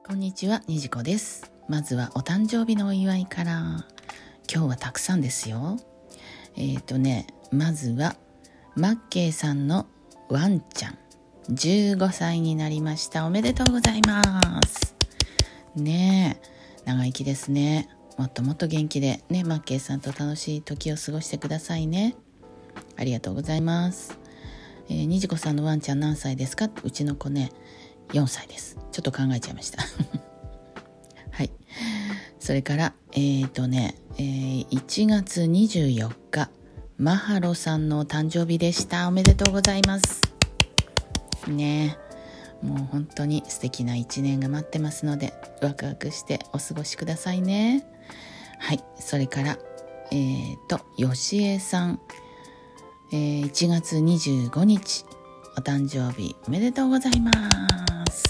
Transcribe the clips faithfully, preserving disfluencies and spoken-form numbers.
こんにちは、にじこです。まずはお誕生日のお祝いから。今日はたくさんですよ。えっとね、まずはマッケイさんのワンちゃんじゅうごさいになりました。おめでとうございますねえ、長生きですね。もっともっと元気でね、マッケイさんと楽しい時を過ごしてくださいね。ありがとうございます。えー、にじこさんのワンちゃん何歳ですか？うちの子ね、よんさいです。ちょっと考えちゃいましたはい。それからえーとね、えー、いちがつにじゅうよっかマハロさんのお誕生日でした。おめでとうございますね。もう本当に素敵ないちねんが待ってますので、ワクワクしてお過ごしくださいね。はい。それからえーとよしえさん、えー、いちがつにじゅうごにちお誕生日おめでとうございます。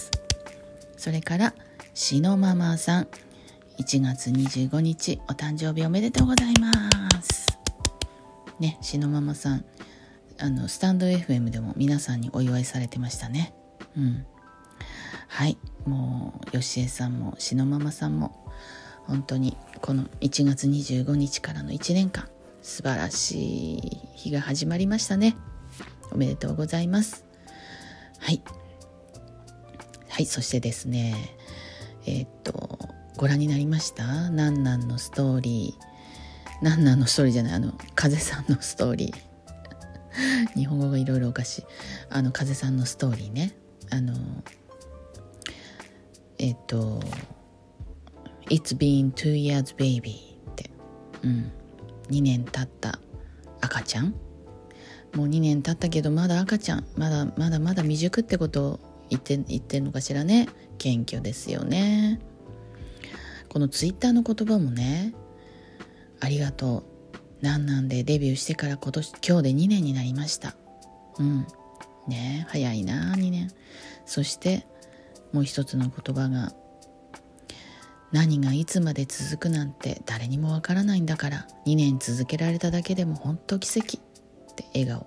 それからしのママさん、いちがつにじゅうごにちお誕生日おめでとうございますね。しのママさん、あのスタンド エフエム でも皆さんにお祝いされてましたね。うん。はい、もうよしえさんもしのママさんも本当にこのいちがつにじゅうごにちからのいちねんかん、素晴らしい日が始まりましたね。おめでとうございます。はいはい。そしてですね、えー、っとご覧になりました？なんなんのストーリー、なんなんのストーリーじゃない、あの風さんのストーリー日本語がいろいろおかしい。あの風さんのストーリーね。あのえー、っと It's been two years baby って、うん、にねん経った赤ちゃん、もうにねん経ったけどまだ赤ちゃん、まだまだまだ未熟ってことを言って言ってるのかしらね。謙虚ですよね。このツイッターの言葉もね、ありがとう、なんなんでデビューしてから今年今日でにねんになりました。うんね、早いなにねん。そしてもう一つの言葉が、何がいつまで続くなんて誰にもわからないんだから、にねん続けられただけでも本当奇跡って笑顔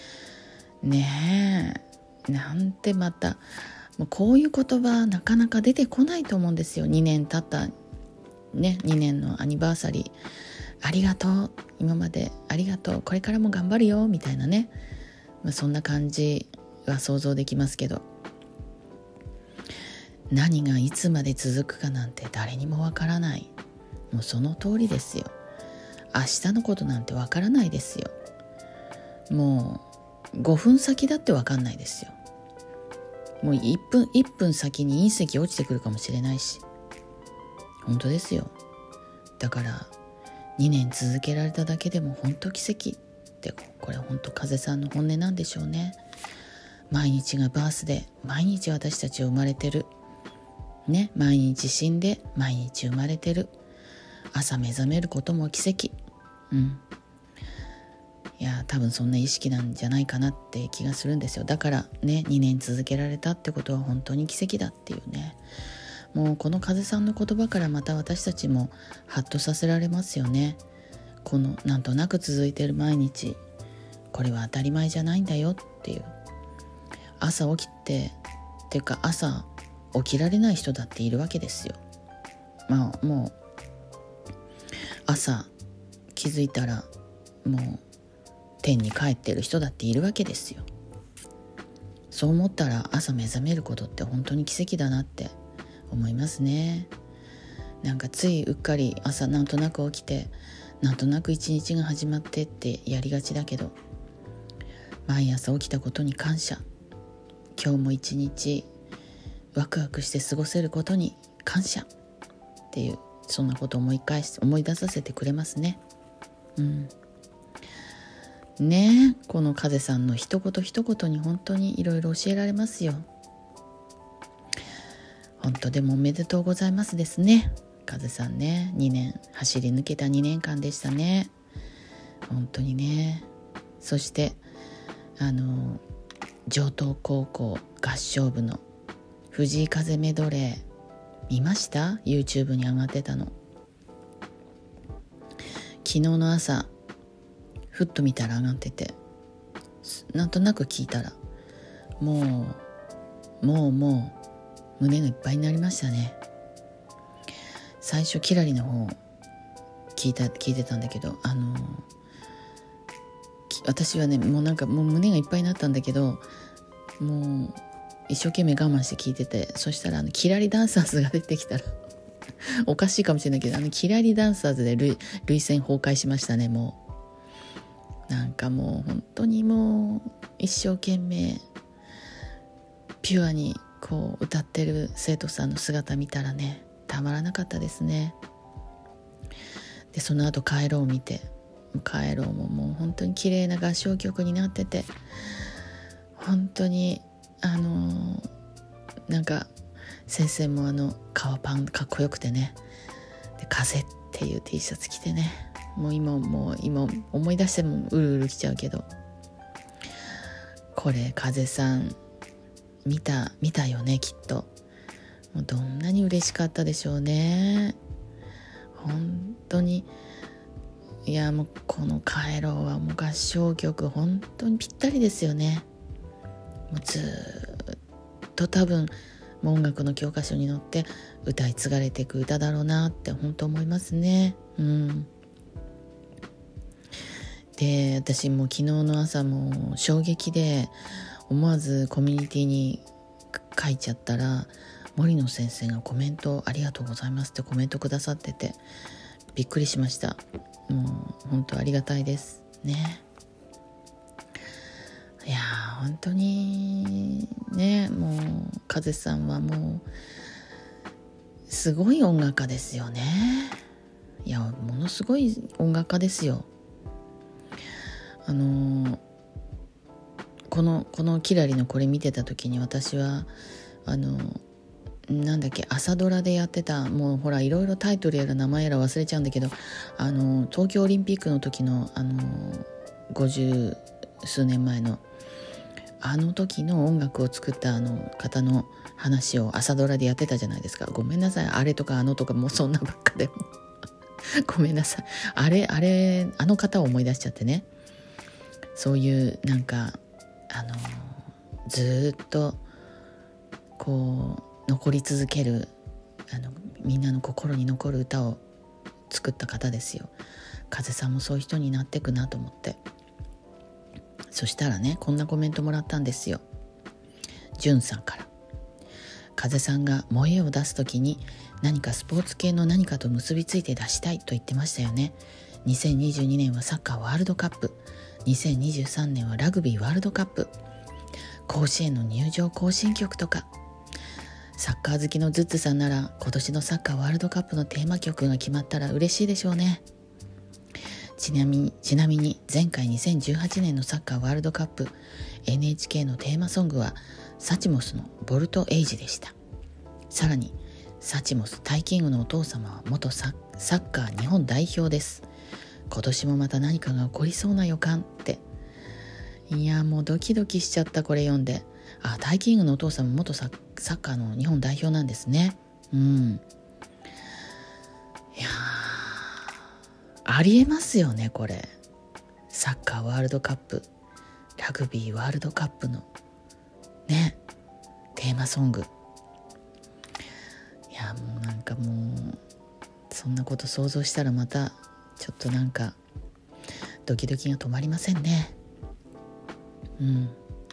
ねえ。なんてまたもうこういう言葉なかなか出てこないと思うんですよ。にねん経ったね、にねんのアニバーサリー、ありがとう、今までありがとう、これからも頑張るよみたいなね、まあ、そんな感じは想像できますけど、何がいつまで続くかなんて誰にもわからない。もうその通りですよ。明日のことなんてわからないですよ。もうごふん先だってわかんないですよ。もういっぷんいっぷん先に隕石落ちてくるかもしれないし、本当ですよ。だからにねん続けられただけでも本当奇跡って、これ本当風さんの本音なんでしょうね。毎日がバースデー、毎日私たちは生まれてるね、毎日死んで毎日生まれてる、朝目覚めることも奇跡。うんいや多分そんな意識なんじゃないかなって気がするんですよ。だからね、にねん続けられたってことは本当に奇跡だっていうね。もうこの風さんの言葉からまた私たちもハッとさせられますよね。このなんとなく続いている毎日、これは当たり前じゃないんだよっていう。朝起きてっていうか朝起きられない人だっているわけですよ。まあもう朝気づいたらもう天に帰ってる人だっているわけですよ。そう思ったら朝目覚めることって本当に奇跡だなって思いますね。なんかついうっかり朝なんとなく起きて、なんとなく一日が始まってってやりがちだけど、毎朝起きたことに感謝、今日も一日ワクワクして過ごせることに感謝っていう、そんなことを思い返し思い出させてくれますね。うんねえ、この風さんの一言一言に本当にいろいろ教えられますよ。本当でもおめでとうございますですね、風さんね。にねん走り抜けたにねんかんでしたね。本当にね。そしてあの城東高校合唱部の藤井風メドレー見ました？ YouTube に上がってたの。昨日の朝ふっと見たら上がってて、なんとなく聞いたら、もうもうもう胸がいっぱいになりましたね。最初キラリの方聞いた聞いてたんだけど、あの私はねもうなんかもう胸がいっぱいになったんだけど、もう一生懸命我慢して聞いてて、そしたらあのキラリダンサーズが出てきたらおかしいかもしれないけど、あのキラリダンサーズで涙腺崩壊しましたね。もうなんかもう本当にもう一生懸命ピュアにこう歌ってる生徒さんの姿見たらね、たまらなかったですね。でその後帰ろうを見て、帰ろうももう本当に綺麗な合唱曲になってて、本当にあのー、なんか先生もあの革パンかっこよくてね、で風っていう T シャツ着てね、もう今もう今思い出してもうるうるきちゃうけど、これ風さん見た見たよねきっと。もうどんなに嬉しかったでしょうね。本当にいやもうこの帰ろうはもう合唱曲本当にぴったりですよね。もうずっと多分もう音楽の教科書に載って歌い継がれていく歌だろうなって本当思いますね。うん。で私も昨日の朝も衝撃で思わずコミュニティに書いちゃったら、森野先生がコメントありがとうございますってコメントくださっててびっくりしました。もう本当ありがたいですね。いやー本当にね、もう風さんはもうすごい音楽家ですよね。いやものすごい音楽家ですよ。あのー、このこのキラリのこれ見てた時に私はあのーなんだっけ朝ドラでやってた、もうほらいろいろタイトルやら名前やら忘れちゃうんだけど、あの東京オリンピックの時のあのごじゅう数年前のあの時の音楽を作ったあの方の話を朝ドラでやってたじゃないですか。ごめんなさい、あれとかあのとかもうそんなばっかでもごめんなさい、あれあれあの方を思い出しちゃってね。そういうなんかあのずっとこう残り続けるあのみんなの心に残る歌を作った方ですよ。風さんもそういう人になっていくなと思って、そしたらねこんなコメントもらったんですよ。じゅんさんから、風さんが萌えを出すときに何かスポーツ系の何かと結びついて出したいと言ってましたよね。にせんにじゅうにねんはサッカーワールドカップ、にせんにじゅうさんねんはラグビーワールドカップ、甲子園の入場行進曲とか。サッカー好きのズッツさんなら今年のサッカーワールドカップのテーマ曲が決まったら嬉しいでしょうね。ちなみに、ちなみに前回にせんじゅうはちねんのサッカーワールドカップ エヌエイチケー のテーマソングはサチモスのボルトエイジでした。さらにサチモスタイキングのお父様は元サッカー日本代表です。今年もまた何かが起こりそうな予感って。いやもうドキドキしちゃった、これ読んで。あ、タイキングのお父さんも元サッサッカーの日本代表なんですね。うん。いやありえますよねこれ。サッカーワールドカップ、ラグビーワールドカップのねテーマソング。いやもうなんかもうそんなこと想像したらまたちょっとなんかドキドキが止まりませんね。うん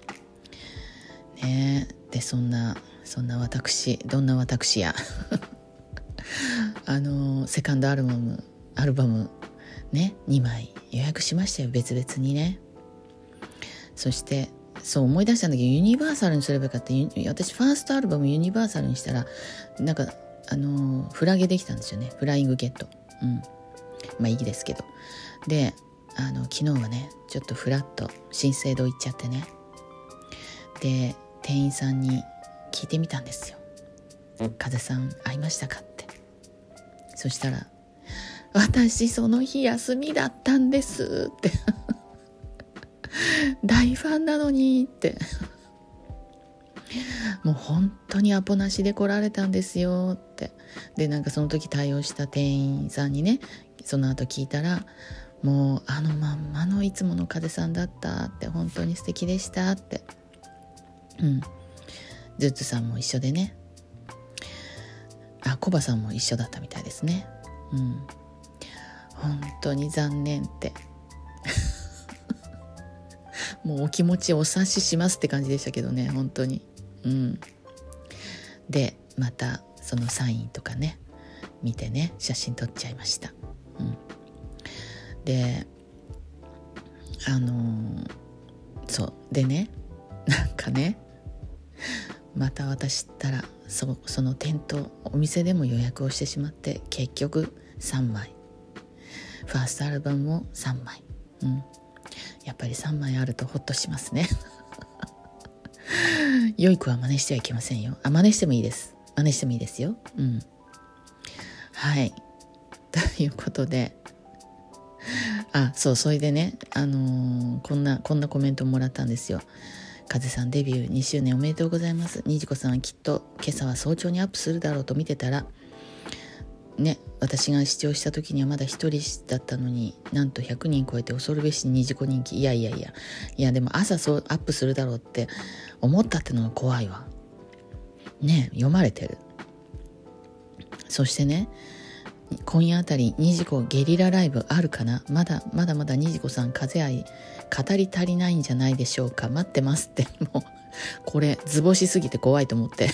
ねえ、でそんなそんな私どんな私やあのセカンドアルバムアルバムねにまい予約しましたよ、別々にね。そしてそう思い出したんだけどユニバーサルにすればよかった。私ファーストアルバムユニバーサルにしたらなんかあのフラゲできたんですよね、フライングゲット。うんまあいいですけど、であの昨日はねちょっとフラッと新生堂行っちゃってね、で店員さんに聞いてみたんですよ。風さん会いましたかって。そしたら私その日休みだったんですって大ファンなのにってもう本当にアポなしで来られたんですよって。でなんかその時対応した店員さんにねその後聞いたら、もうあのまんまのいつもの風さんだったって、本当に素敵でしたって。うんズッツさんも一緒でね、 コバさんも一緒だったみたいですね。うん、本当に残念ってもうお気持ちお察ししますって感じでしたけどね、本当に。うん、でまたそのサインとかね見てね、写真撮っちゃいました。うん、であのー、そうでね、なんかね、また私ったら そ, その店頭お店でも予約をしてしまって、結局さんまい、ファーストアルバムもさんまい、うん、やっぱりさんまいあるとホッとしますね良い子は真似してはいけませんよ。あ、真似してもいいです。真似してもいいですよ。うん。はい。ということで、あ、そう、それでね、あのー、こんな、こんなコメントもらったんですよ。風さんデビューにしゅうねんおめでとうございます。にじこさんはきっと今朝は早朝にアップするだろうと見てたら、ね、私が視聴した時にはまだ一人だったのに、なんとひゃくにん超えて恐るべしにじこ人気。いやいやいや、いやでも朝そうアップするだろうって思ったってのが怖いわ。ね、読まれてる。そしてね、今夜あたりにじこゲリラライブあるかな。まだまだまだにじこさん風愛語り足りないんじゃないでしょうか。待ってますって。もうこれ図星すぎて怖いと思って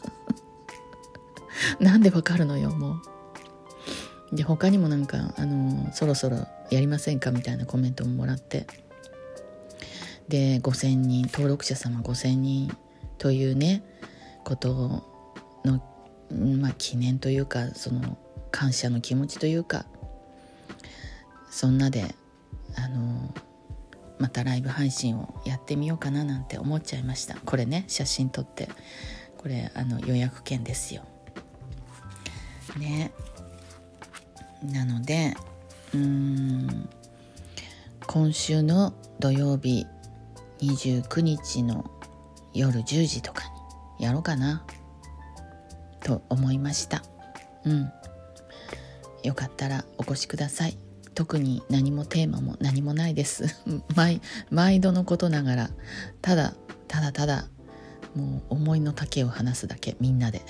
なんでわかるのよ、もう。で他にもなんかあのそろそろやりませんかみたいなコメントももらって、でごせんにん登録者様ごせんにんというねことの、まあ、記念というか、その感謝の気持ちというか、そんなであのまたライブ配信をやってみようかななんて思っちゃいました。これね、写真撮って、これあの予約券ですよね。なのでうーん今週の土曜日にじゅうくにちの夜じゅうじとかにやろうかなと思いました。うん、よかったらお越しください。特に何もテーマも何もないです毎, 毎度のことながら、ただただただもう思いの丈を話すだけ、みんなで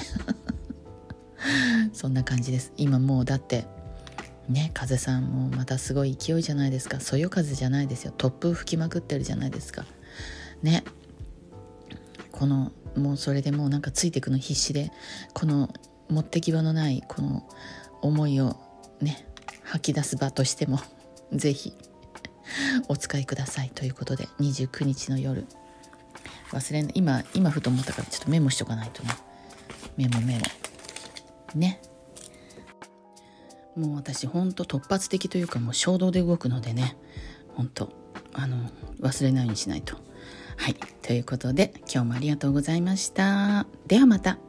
そんな感じです。今もうだってね、風さんもまたすごい勢いじゃないですか。そよ風じゃないですよ、突風吹きまくってるじゃないですかね。このもうそれでもうなんかついていくの必死で、この持ってき場のないこの思いをね吐き出す場としてもぜひお使いくださいということで、にじゅうくにちの夜忘れない、今今ふと思ったからちょっとメモしとかないとね。メモメモね。もう私ほんと突発的というか、もう衝動で動くのでね、ほんとあの忘れないようにしないと。はい、ということで今日もありがとうございました。ではまた。